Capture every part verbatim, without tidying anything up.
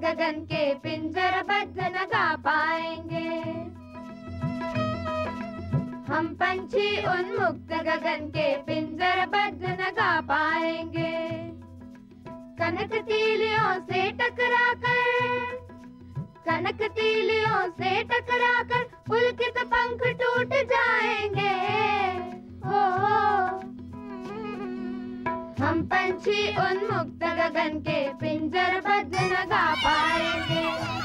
गगन के पिंजरबद्ध न गा पाएंगे। हम पंछी उन्मुक्त गगन के पिंजरबद्ध न गा पाएंगे। कनक तीलियों से टकराकर, कनक तीलियों से टकराकर पुलकित पंख टूट जाएंगे। हो हम पंछी उन्मुक्त गगन के पिंजरबद्ध न गा पाएंगे।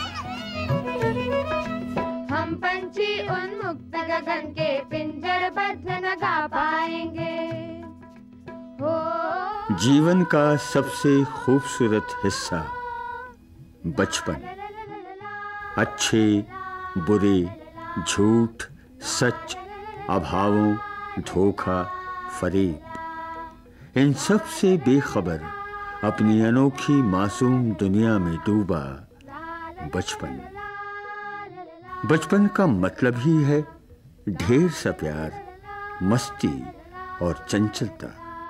हम पंछी उन्मुक्त गगन के पिंजरबद्ध न गा पाएंगे। हो जीवन का सबसे खूबसूरत हिस्सा बचपन। अच्छे बुरे, झूठ सच, अभावों, धोखा, फरेब, इन सब से बेखबर अपनी अनोखी मासूम दुनिया में डूबा बचपन। बचपन का मतलब ही है ढेर सा प्यार, मस्ती और चंचलता।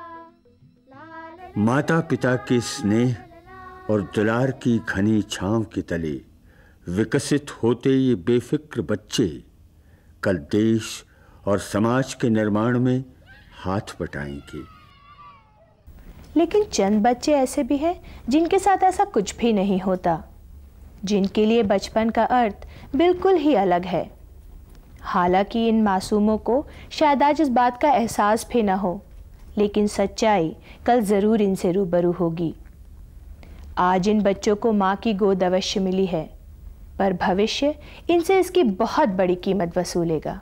माता पिता के स्नेह और दुलार की घनी छांव के तले विकसित होते ये बेफिक्र बच्चे कल देश और समाज के निर्माण में हाथ बटाएंगे। लेकिन चंद बच्चे ऐसे भी हैं जिनके साथ ऐसा कुछ भी नहीं होता, जिनके लिए बचपन का अर्थ बिल्कुल ही अलग है। हालांकि इन मासूमों को शायद आज इस बात का एहसास भी ना हो, लेकिन सच्चाई कल ज़रूर इनसे रूबरू होगी। आज इन बच्चों को माँ की गोद अवश्य मिली है, पर भविष्य इनसे इसकी बहुत बड़ी कीमत वसूलेगा।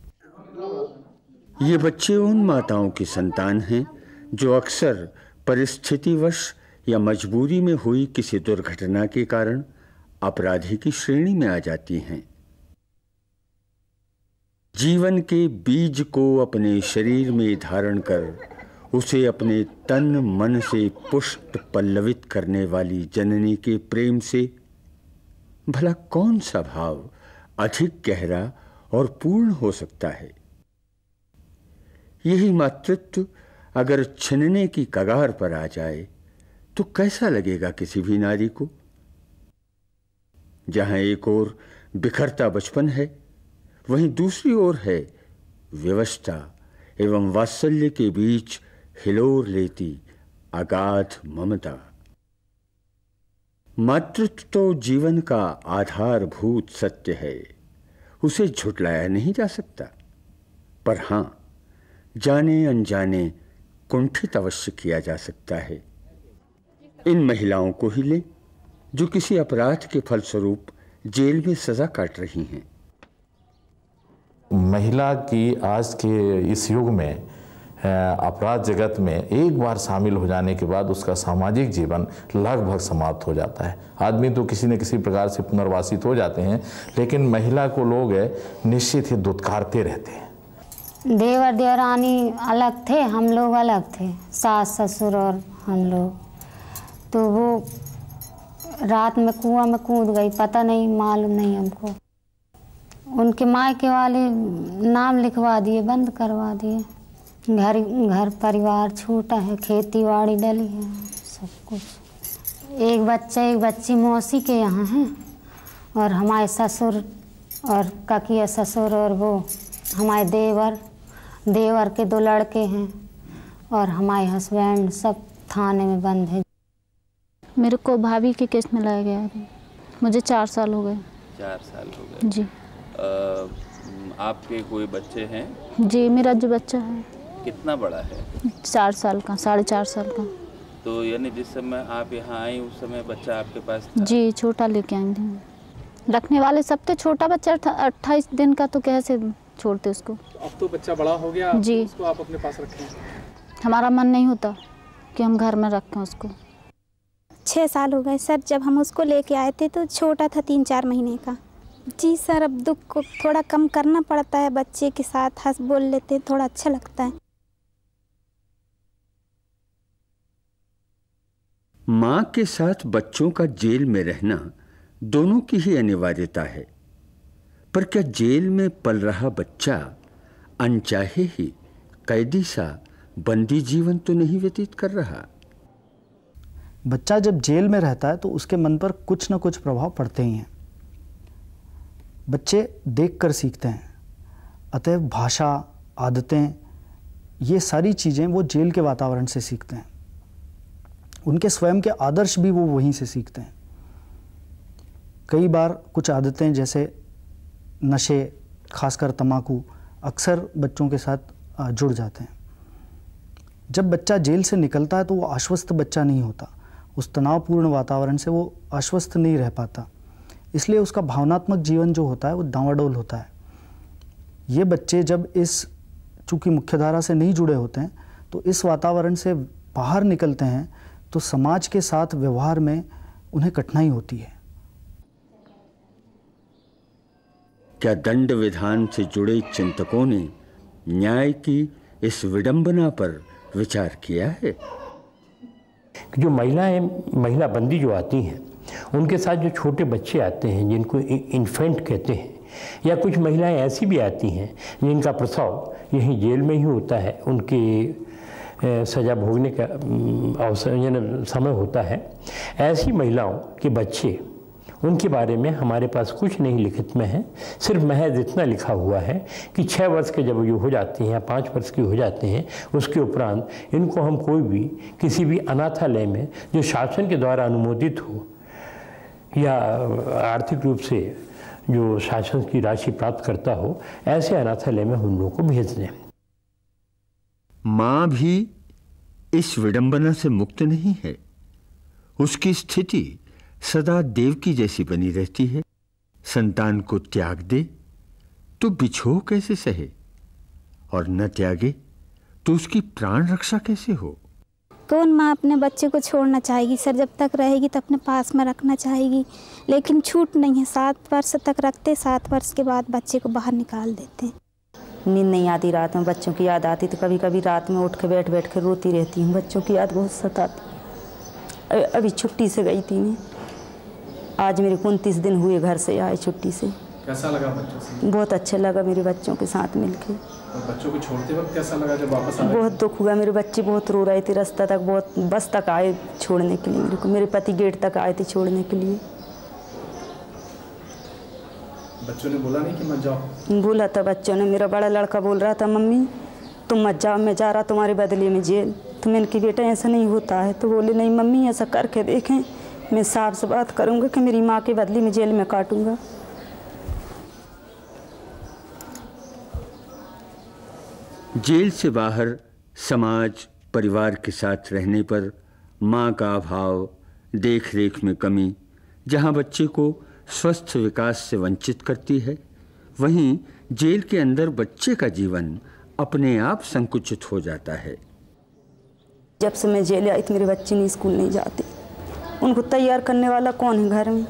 ये बच्चे उन माताओं की संतान हैं जो अक्सर परिस्थितिवश या मजबूरी में हुई किसी दुर्घटना के कारण अपराधी की श्रेणी में आ जाती हैं। जीवन के बीज को अपने शरीर में धारण कर उसे अपने तन मन से पुष्ट पल्लवित करने वाली जननी के प्रेम से भला कौन सा भाव अधिक गहरा और पूर्ण हो सकता है। यही मातृत्व अगर छिनने की कगार पर आ जाए तो कैसा लगेगा किसी भी नारी को। जहां एक ओर बिखरता बचपन है, वहीं दूसरी ओर है व्यवस्था एवं वात्सल्य के बीच हिलोर लेती अगाध ममता। मातृत्व तो जीवन का आधारभूत सत्य है, उसे झुटलाया नहीं जा सकता, पर हां, जाने अनजाने कुंठित अवश्य किया जा सकता है। इन महिलाओं को ही ले जो किसी अपराध के फलस्वरूप जेल में सजा काट रही हैं। महिला की आज के इस युग में अपराध जगत में एक बार शामिल हो जाने के बाद उसका सामाजिक जीवन लगभग समाप्त हो जाता है। आदमी तो किसी न किसी प्रकार से पुनर्वासित हो जाते हैं, लेकिन महिला को लोग निश्चित ही दुत्कारते रहते हैं। देवर देवरानी अलग थे, हम लोग अलग थे, सास ससुर और हम लोग। तो वो रात में कुआं में कूद गई, पता नहीं, मालूम नहीं हमको। उनके मायके वाले नाम लिखवा दिए, बंद करवा दिए। घर घर परिवार छोटा है, खेती बाड़ी डली है, सब कुछ। एक बच्चा एक बच्ची मौसी के यहाँ है, और हमारे ससुर और काकिया ससुर और वो हमारे देवर देवर के दो लड़के हैं, और हमारे हस्बैंड सब थाने में बंद है। मेरे को भाभी के केस में लाया गया है। मुझे चार साल हो गए। चार साल हो गए जी। आ, आपके कोई बच्चे हैं? जी, मेरा जो बच्चा है। कितना बड़ा है? चार साल का, साढ़े चार साल का। तो यानी जिस समय आप यहाँ आई उस समय बच्चा आपके पास था? जी, छोटा लेके आए थे। रखने वाले सब थे, छोटा बच्चा था अट्ठाईस दिन का, तो कैसे छोड़ते उसको। अब तो बच्चा बड़ा हो गया जी, उसको आप अपने पास रखें। हमारा मन नहीं होता कि हम घर में रखें उसको। छः साल हो गए सर, जब हम उसको लेके आए थे तो छोटा था, तीन चार महीने का। जी सर, अब दुख को थोड़ा कम करना पड़ता है, बच्चे के साथ हंस बोल लेते हैं, थोड़ा अच्छा लगता है। माँ के साथ बच्चों का जेल में रहना दोनों की ही अनिवार्यता है, पर क्या जेल में पल रहा बच्चा अनचाहे ही कैदी सा बंदी जीवन तो नहीं व्यतीत कर रहा? बच्चा जब जेल में रहता है तो उसके मन पर कुछ ना कुछ प्रभाव पड़ते ही हैं। बच्चे देखकर सीखते हैं, अतएव भाषा, आदतें, ये सारी चीज़ें वो जेल के वातावरण से सीखते हैं। उनके स्वयं के आदर्श भी वो वहीं से सीखते हैं। कई बार कुछ आदतें जैसे नशे, खासकर तंबाकू, अक्सर बच्चों के साथ जुड़ जाते हैं। जब बच्चा जेल से निकलता है तो वो आश्वस्त बच्चा नहीं होता। उस तनावपूर्ण वातावरण से वो आश्वस्त नहीं रह पाता, इसलिए उसका भावनात्मक जीवन जो होता है वो डांवाडोल होता है। ये बच्चे जब इस चूँकि मुख्यधारा से नहीं जुड़े होते हैं तो इस वातावरण से बाहर निकलते हैं तो समाज के साथ व्यवहार में उन्हें कठिनाई होती है। क्या दंड विधान से जुड़े चिंतकों ने न्याय की इस विडंबना पर विचार किया है? जो महिलाएं, महिला बंदी जो आती हैं, उनके साथ जो छोटे बच्चे आते हैं जिनको इन्फेंट कहते हैं, या कुछ महिलाएं ऐसी भी आती हैं जिनका प्रसव यहीं जेल में ही होता है, उनकी सज़ा भोगने का अवसर यानी समय होता है, ऐसी महिलाओं के बच्चे, उनके बारे में हमारे पास कुछ नहीं लिखित में है। सिर्फ महज इतना लिखा हुआ है कि छः वर्ष के जब ये हो जाते हैं या पाँच वर्ष के हो जाते हैं, उसके उपरांत इनको हम कोई भी किसी भी अनाथालय में जो शासन के द्वारा अनुमोदित हो या आर्थिक रूप से जो शासन की राशि प्राप्त करता हो, ऐसे अनाथालय में हम लोगों को भेज दें। माँ भी इस विडंबना से मुक्त नहीं है। उसकी स्थिति सदा देवकी जैसी बनी रहती है। संतान को त्याग दे तो बिछोह कैसे सहे, और न त्यागे तो उसकी प्राण रक्षा कैसे हो? कौन माँ अपने बच्चे को छोड़ना चाहेगी सर? जब तक रहेगी तो अपने पास में रखना चाहेगी, लेकिन छूट नहीं है। सात वर्ष तक रखते, सात वर्ष के बाद बच्चे को बाहर निकाल देते हैं। नींद नहीं आती रात में, बच्चों की याद आती तो कभी कभी रात में उठ के बैठ बैठ के रोती रहती हूँ। बच्चों की याद बहुत सताती। अभी छुट्टी से गई थी मैं, आज मेरे को उनतीस दिन हुए घर से आए छुट्टी से। कैसा लगा बच्चों से? बहुत अच्छा लगा मेरे बच्चों के साथ मिलके। और बच्चों को छोड़ते वक्त कैसा लगा जब वापस आए? बहुत दुख हुआ, मेरे बच्चे बहुत रो रहे थे रास्ता तक, बहुत बस तक आए छोड़ने के लिए मेरे को। मेरे पति गेट तक आए थे छोड़ने के लिए। बच्चों ने बोला नहीं कि मत जाओ? बोला था बच्चों ने। मेरा बड़ा लड़का बोल रहा था, मम्मी तुम मत जाओ, मैं जा रहा तुम्हारे बदले में जेल। तो मैंने कि बेटा ऐसा नहीं होता है। तो बोले नहीं मम्मी, ऐसा करके देखें, मैं साहब से बात करूंगा कि मेरी माँ के बदले में जेल में काटूंगा। जेल से बाहर समाज, परिवार के साथ रहने पर माँ का अभाव, देख रेख में कमी, जहाँ बच्चे को स्वस्थ विकास से वंचित करती है, वहीं जेल के अंदर बच्चे का जीवन अपने आप संकुचित हो जाता है। जब से मैं जेल आई तो मेरे बच्चे नहीं स्कूल नहीं जाते। उनको तैयार करने वाला कौन है घर में?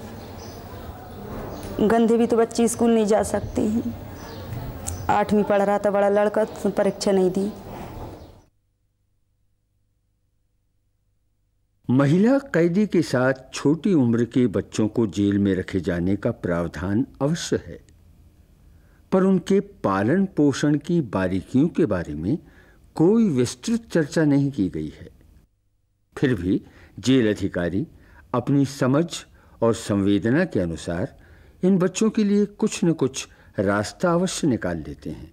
गंदे भी तो बच्चे स्कूल नहीं जा सकते हैं। आठवीं पढ़ रहा था बड़ा लड़का, तो परीक्षा नहीं दी। महिला कैदी के साथ छोटी उम्र के बच्चों को जेल में रखे जाने का प्रावधान अवश्य है, पर उनके पालन पोषण की बारीकियों के बारे में कोई विस्तृत चर्चा नहीं की गई है। फिर भी जेल अधिकारी अपनी समझ और संवेदना के अनुसार इन बच्चों के लिए कुछ न कुछ रास्ता अवश्य निकाल लेते हैं।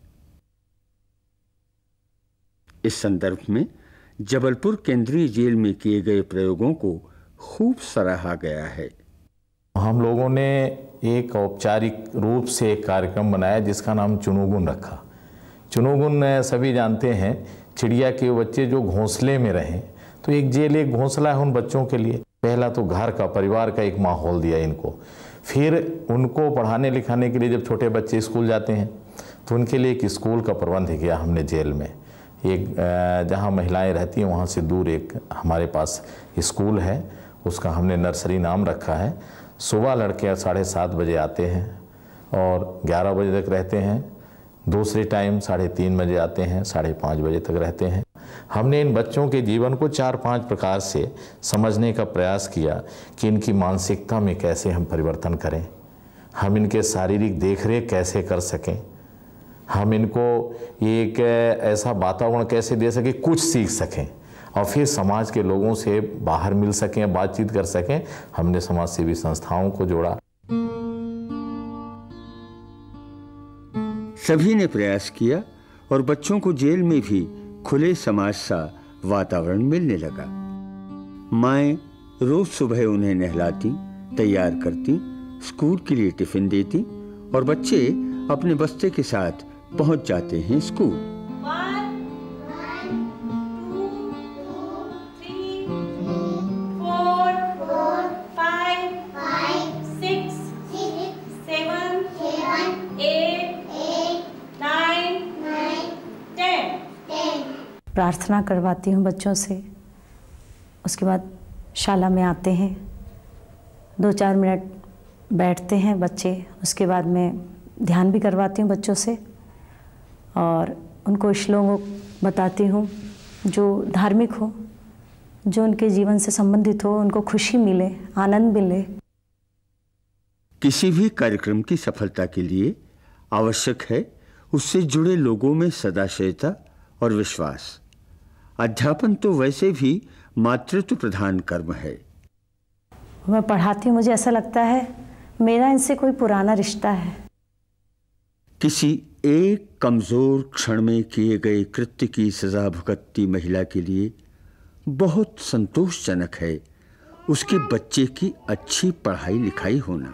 इस संदर्भ में जबलपुर केंद्रीय जेल में किए गए प्रयोगों को खूब सराहा गया है। हम लोगों ने एक औपचारिक रूप से एक कार्यक्रम बनाया जिसका नाम चुनोगुन रखा। चुनोगुन सभी जानते हैं, चिड़िया के बच्चे जो घोंसले में रहें, तो एक जेल एक घोंसला है उन बच्चों के लिए। पहला तो घर का, परिवार का एक माहौल दिया इनको। फिर उनको पढ़ाने लिखाने के लिए जब छोटे बच्चे स्कूल जाते हैं तो उनके लिए एक स्कूल का प्रबंध किया हमने जेल में। एक जहाँ महिलाएं रहती हैं वहाँ से दूर एक हमारे पास स्कूल है, उसका हमने नर्सरी नाम रखा है। सुबह लड़के साढ़े सात बजे आते हैं और ग्यारह बजे तक रहते हैं। दूसरे टाइम साढ़े तीन बजे आते हैं, साढ़े पाँच बजे तक रहते हैं। हमने इन बच्चों के जीवन को चार पांच प्रकार से समझने का प्रयास किया कि इनकी मानसिकता में कैसे हम परिवर्तन करें, हम इनके शारीरिक देखरेख कैसे कर सकें, हम इनको एक ऐसा वातावरण कैसे दे सकें कुछ सीख सकें और फिर समाज के लोगों से बाहर मिल सकें, बातचीत कर सकें, हमने समाज सेवी संस्थाओं को जोड़ा। सभी ने प्रयास किया और बच्चों को जेल में भी खुले समाज सा वातावरण मिलने लगा। माएँ रोज सुबह उन्हें नहलाती, तैयार करती, स्कूल के लिए टिफिन देती और बच्चे अपने बस्ते के साथ पहुंच जाते हैं स्कूल। प्रार्थना करवाती हूँ बच्चों से, उसके बाद शाला में आते हैं, दो चार मिनट बैठते हैं बच्चे, उसके बाद मैं ध्यान भी करवाती हूँ बच्चों से और उनको श्लोक बताती हूँ जो धार्मिक हो, जो उनके जीवन से संबंधित हो, उनको खुशी मिले, आनंद मिले। किसी भी कार्यक्रम की सफलता के लिए आवश्यक है उससे जुड़े लोगों में सदाशयता और विश्वास। अध्यापन तो वैसे भी मातृत्व प्रधान कर्म है। मैं पढ़ाती हूँ, मुझे ऐसा लगता है मेरा इनसे कोई पुराना रिश्ता है। किसी एक कमजोर क्षण में किए गए कृत्य की सजा भुगतती महिला के लिए बहुत संतोषजनक है उसके बच्चे की अच्छी पढ़ाई लिखाई होना।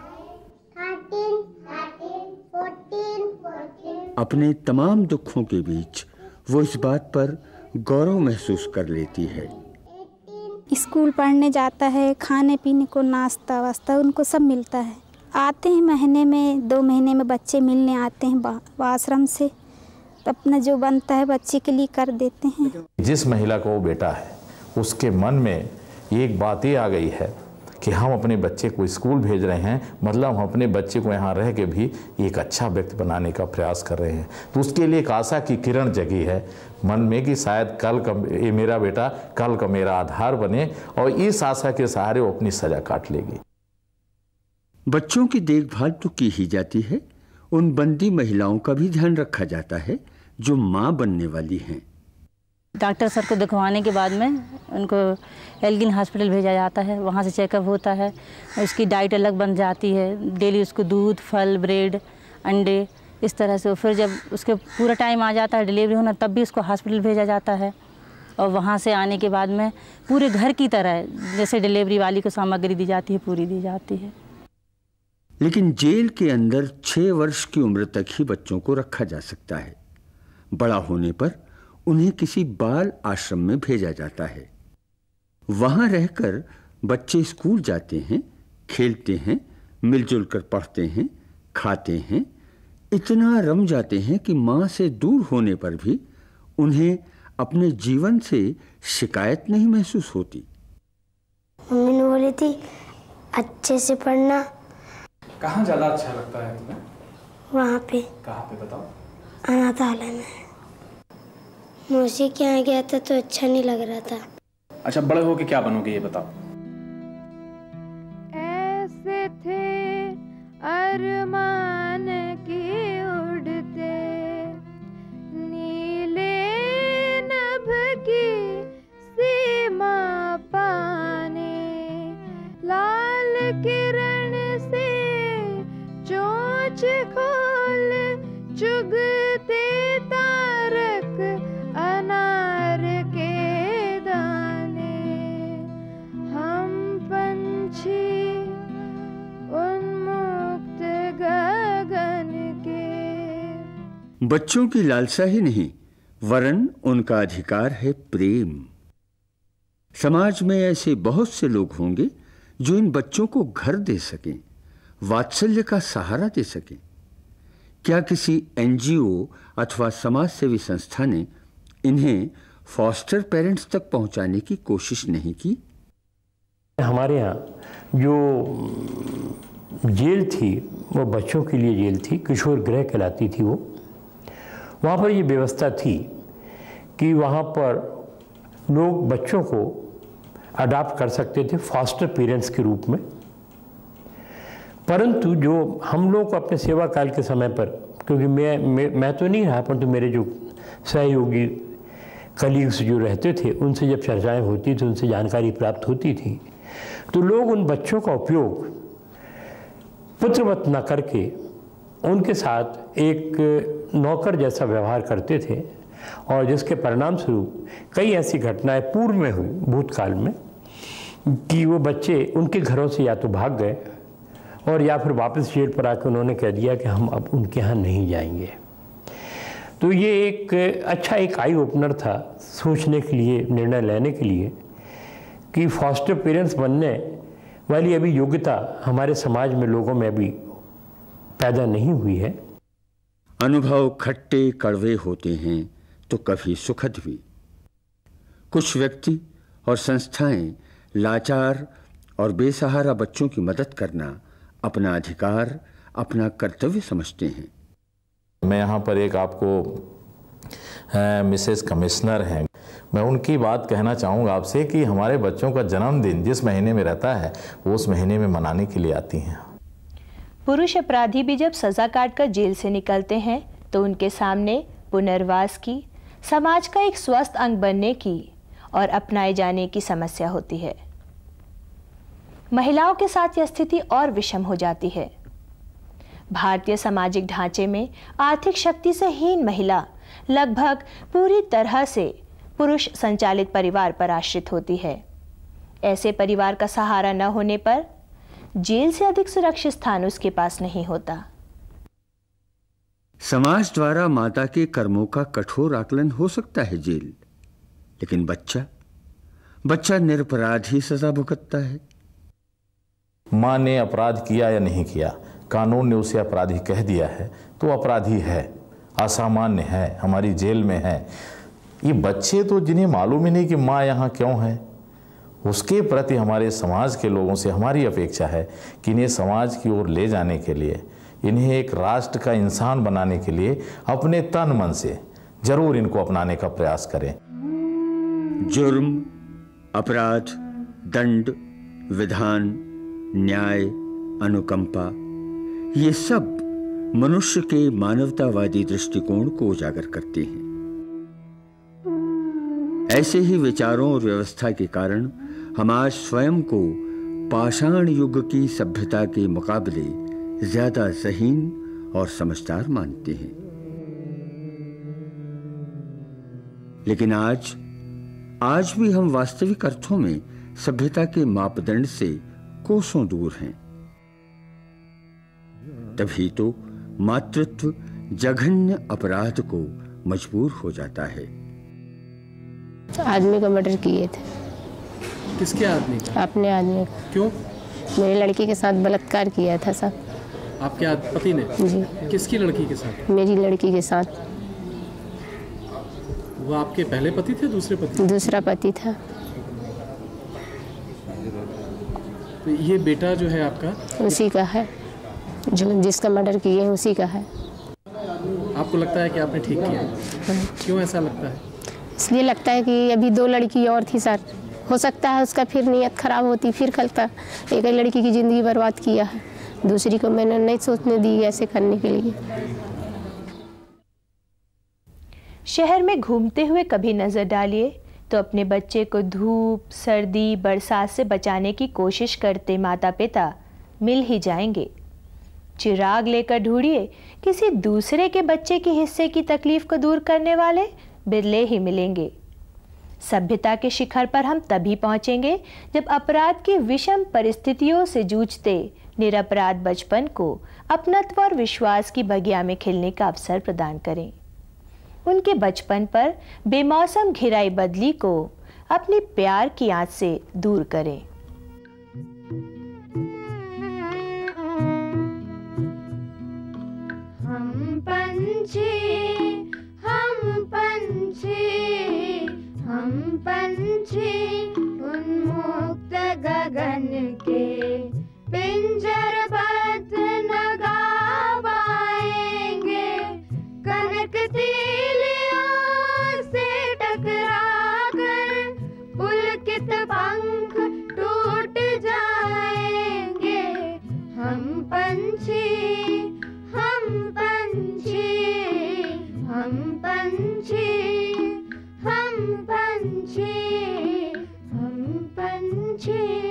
अपने तमाम दुखों के बीच वो इस बात पर गौरव महसूस कर लेती है। स्कूल पढ़ने जाता है, खाने पीने को नाश्ता वास्ता उनको सब मिलता है। आते हैं महीने में, दो महीने में बच्चे मिलने आते हैं आश्रम से, तो अपना जो बनता है बच्चे के लिए कर देते हैं। जिस महिला को वो बेटा है उसके मन में एक बात ये आ गई है कि हम अपने बच्चे को स्कूल भेज रहे हैं, मतलब हम अपने बच्चे को यहाँ रह के भी एक अच्छा व्यक्ति बनाने का प्रयास कर रहे हैं। तो उसके लिए एक आशा की किरण जगी है मन में कि शायद कल का ये मेरा बेटा कल का मेरा आधार बने, और इस आशा के सहारे वो अपनी सजा काट लेगी। बच्चों की देखभाल तो की ही जाती है, उन बंदी महिलाओं का भी ध्यान रखा जाता है जो माँ बनने वाली हैं। डॉक्टर सर को दिखवाने के बाद में उनको एल्गिन हॉस्पिटल भेजा जाता है, वहाँ से चेकअप होता है, उसकी डाइट अलग बन जाती है, डेली उसको दूध, फल, ब्रेड, अंडे, इस तरह से। फिर जब उसके पूरा टाइम आ जाता है डिलीवरी होना, तब भी उसको हॉस्पिटल भेजा जाता है। और वहाँ से आने के बाद में पूरे घर की तरह जैसे डिलीवरी वाली को सामग्री दी जाती है पूरी दी जाती है। लेकिन जेल के अंदर छः वर्ष की उम्र तक ही बच्चों को रखा जा सकता है। बड़ा होने पर उन्हें किसी बाल आश्रम में भेजा जाता है। वहाँ रहकर बच्चे स्कूल जाते हैं, खेलते हैं, मिलजुल कर पढ़ते हैं, खाते हैं, इतना रम जाते हैं कि माँ से दूर होने पर भी उन्हें अपने जीवन से शिकायत नहीं महसूस होती। मम्मी ने बोली थी अच्छे से पढ़ना। कहाँ ज़्यादा अच्छा लगता है तुम्हें? वहाँ पे। कहाँ पे बताओ? अनाथालय में। मौसी के यहाँ गया था तो अच्छा नहीं लग रहा था। अच्छा, बड़े होके क्या बनोगे ये बताओ? ऐसे थे अरमान की उड़ते नीले नभ की सीमा पाने, लाल किरण से चोंच खोल चुगते तारक अनार के दाने, हम पंछी उन्मुक्त गगन के। बच्चों की लालसा ही नहीं वरन उनका अधिकार है प्रेम। समाज में ऐसे बहुत से लोग होंगे जो इन बच्चों को घर दे सकें, वात्सल्य का सहारा दे सकें। क्या किसी एनजीओ अथवा समाज सेवी संस्था ने इन्हें फॉस्टर पेरेंट्स तक पहुंचाने की कोशिश नहीं की? हमारे यहाँ जो जेल थी वो बच्चों के लिए जेल थी, किशोर गृह कहलाती थी वो। वहाँ पर ये व्यवस्था थी कि वहाँ पर लोग बच्चों को अडॉप्ट कर सकते थे फॉस्टर पेरेंट्स के रूप में। परंतु जो हम लोग को अपने सेवा काल के समय पर, क्योंकि मैं मैं, मैं तो नहीं रहा, परंतु मेरे जो सहयोगी कलीग्स जो रहते थे उनसे जब चर्चाएं होती थी, उनसे जानकारी प्राप्त होती थी, तो लोग उन बच्चों का उपयोग पुत्रवत न करके उनके साथ एक नौकर जैसा व्यवहार करते थे, और जिसके परिणाम स्वरूप कई ऐसी घटनाएं पूर्व में हुई भूतकाल में कि वो बच्चे उनके घरों से या तो भाग गए और या फिर वापस जेल पर आकर उन्होंने कह दिया कि हम अब उनके यहाँ नहीं जाएंगे। तो ये एक अच्छा एक आई ओपनर था सोचने के लिए, निर्णय लेने के लिए कि फॉस्टर पेरेंट्स बनने वाली अभी योग्यता हमारे समाज में लोगों में अभी पैदा नहीं हुई है। अनुभव खट्टे कड़वे होते हैं तो कभी सुखद भी। कुछ व्यक्ति और संस्थाएं लाचार और बेसहारा बच्चों की मदद करना अपना अधिकार, अपना कर्तव्य समझते हैं। मैं यहाँ पर एक आपको मिसेस कमिश्नर हैं, मैं उनकी बात कहना चाहूँगा आपसे कि हमारे बच्चों का जन्मदिन जिस महीने में रहता है वो उस महीने में मनाने के लिए आती हैं। पुरुष अपराधी भी जब सजा काटकर जेल से निकलते हैं तो उनके सामने पुनर्वास की, समाज का एक स्वस्थ अंग बनने की और अपनाए जाने की समस्या होती है। महिलाओं के साथ यह स्थिति और विषम हो जाती है। भारतीय सामाजिक ढांचे में आर्थिक शक्ति से हीन महिला लगभग पूरी तरह से पुरुष संचालित परिवार पर आश्रित होती है। ऐसे परिवार का सहारा न होने पर जेल से अधिक सुरक्षित स्थान उसके पास नहीं होता। समाज द्वारा माता के कर्मों का कठोर आकलन हो सकता है जेल, लेकिन बच्चा बच्चा निरपराध ही सजा भुगतता है। माँ ने अपराध किया या नहीं किया, कानून ने उसे अपराधी कह दिया है तो अपराधी है, असामान्य है, हमारी जेल में है। ये बच्चे तो जिन्हें मालूम ही नहीं कि माँ यहाँ क्यों है, उसके प्रति हमारे समाज के लोगों से हमारी अपेक्षा है कि इन्हें समाज की ओर ले जाने के लिए, इन्हें एक राष्ट्र का इंसान बनाने के लिए अपने तन मन से जरूर इनको अपनाने का प्रयास करें। जुर्म, अपराध, दंड, विधान, न्याय, अनुकंपा, ये सब मनुष्य के मानवतावादी दृष्टिकोण को उजागर करते हैं। ऐसे ही विचारों और व्यवस्था के कारण हम आज स्वयं को पाषाण युग की सभ्यता के मुकाबले ज्यादा ज़हीन और समझदार मानते हैं। लेकिन आज आज भी हम वास्तविक अर्थों में सभ्यता के मापदंड से कोसों दूर हैं। तभी तो मातृत्व जघन्य अपराध को मजबूर हो जाता है। आदमी को मर्डर किए थे। किसके आदमी का? अपने आदमी का। क्यों? मेरी लड़की के साथ बलात्कार किया था सब। आपके पति ने? जी। किसकी लड़की के साथ? मेरी लड़की के साथ। वो आपके पहले पति थे, दूसरे पति? दूसरा पति था। तो ये बेटा जो है आपका? उसी का है, जो जिसका मर्डर किए हैं उसी का है। आपको लगता है कि आपने ठीक किया? क्यों ऐसा लगता है? इसलिए लगता है कि अभी दो लड़की और थी सर, हो सकता है उसका फिर नीयत खराब होती फिर खलता। एक ही लड़की की ज़िंदगी बर्बाद किया है, दूसरी को मैंने नहीं सोचने दी ऐसे करने के लिए। शहर में घूमते हुए कभी नज़र डालिए तो अपने बच्चे को धूप, सर्दी, बरसात से बचाने की कोशिश करते माता पिता मिल ही जाएंगे। चिराग लेकर ढूंढिए, किसी दूसरे के बच्चे के हिस्से की तकलीफ को दूर करने वाले बिरले ही मिलेंगे। सभ्यता के शिखर पर हम तभी पहुंचेंगे जब अपराध की विषम परिस्थितियों से जूझते निरपराध बचपन को अपनत्व और विश्वास की बगिया में खिलने का अवसर प्रदान करें। उनके बचपन पर बेमौसम घिराई बदली को अपनी प्यार की आंच से दूर करें। हम पंछी, हम पंछी, हम पंछी उन्मुक्त गगन के पिंजरबद्ध न गा पाएंगे। कनक तीलियों से टकराकर पुलकित पंख टूट जाएंगे। हम पंछी, हम पंछी, हम पंछी, हम पंछी हम पंछी